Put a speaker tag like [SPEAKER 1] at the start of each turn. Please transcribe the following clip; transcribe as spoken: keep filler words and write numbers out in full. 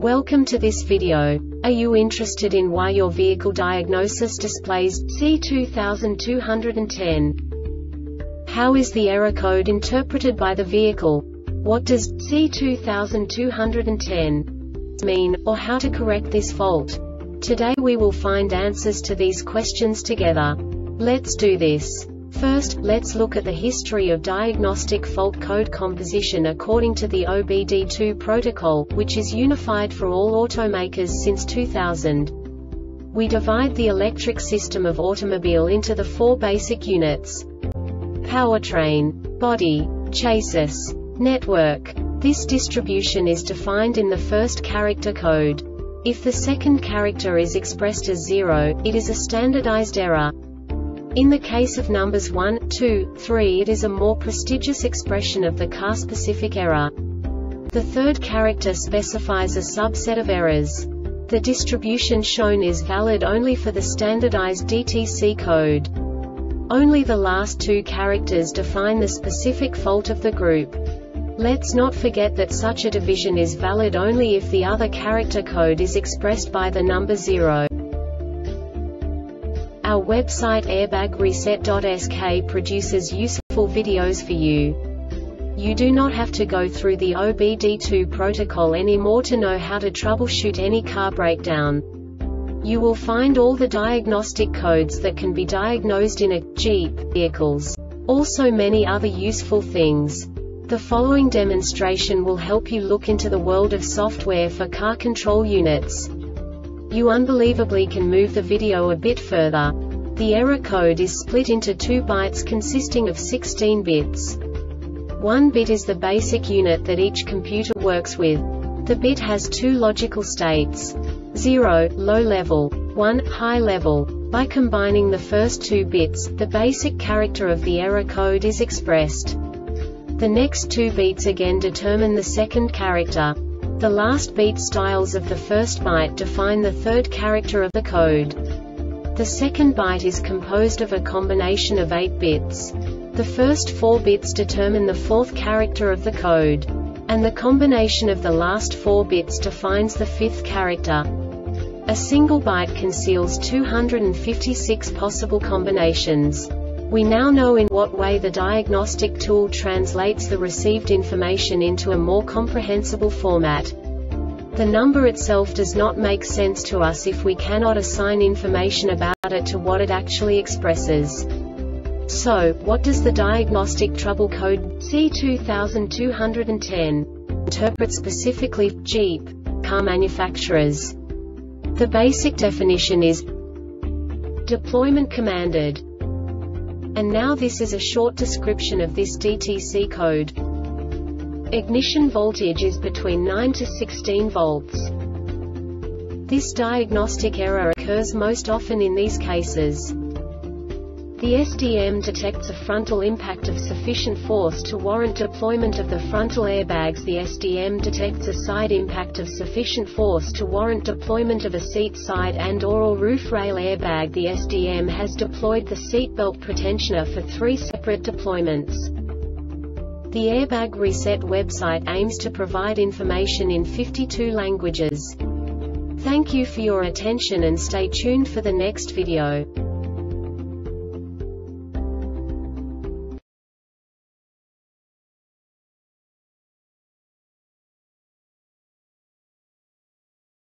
[SPEAKER 1] Welcome to this video. Are you interested in why your vehicle diagnosis displays C two thousand two hundred ten? How is the error code interpreted by the vehicle? What does C two thousand two hundred ten mean, or how to correct this fault? Today we will find answers to these questions together. Let's do this. First, let's look at the history of diagnostic fault code composition according to the O B D two protocol, which is unified for all automakers since two thousand. We divide the electric system of automobile into the four basic units: powertrain, body, chassis, network. This distribution is defined in the first character code. If the second character is expressed as zero, it is a standardized error. In the case of numbers one, two, three, it is a more prestigious expression of the car-specific error. The third character specifies a subset of errors. The distribution shown is valid only for the standardized D T C code. Only the last two characters define the specific fault of the group. Let's not forget that such a division is valid only if the other character code is expressed by the number zero. Our website airbag reset dot S K produces useful videos for you. You do not have to go through the O B D two protocol anymore to know how to troubleshoot any car breakdown. You will find all the diagnostic codes that can be diagnosed in a Jeep vehicles. Also many other useful things. The following demonstration will help you look into the world of software for car control units. You unbelievably can move the video a bit further. The error code is split into two bytes consisting of sixteen bits. One bit is the basic unit that each computer works with. The bit has two logical states: zero, low level, one, high level. By combining the first two bits, the basic character of the error code is expressed. The next two beats again determine the second character. The last beat styles of the first byte define the third character of the code. The second byte is composed of a combination of eight bits. The first four bits determine the fourth character of the code. And the combination of the last four bits defines the fifth character. A single byte conceals two hundred fifty-six possible combinations. We now know in what way the diagnostic tool translates the received information into a more comprehensible format. The number itself does not make sense to us if we cannot assign information about it to what it actually expresses. So, what does the diagnostic trouble code C two thousand two hundred ten interpret specifically for Jeep car manufacturers? The basic definition is deployment commanded. And now this is a short description of this D T C code. Ignition voltage is between nine to sixteen volts. This diagnostic error occurs most often in these cases. The S D M detects a frontal impact of sufficient force to warrant deployment of the frontal airbags. The S D M detects a side impact of sufficient force to warrant deployment of a seat side and or, or roof rail airbag. The S D M has deployed the seatbelt pretensioner for three separate deployments. The Airbag Reset website aims to provide information in fifty-two languages. Thank you for your attention and stay tuned for the next video.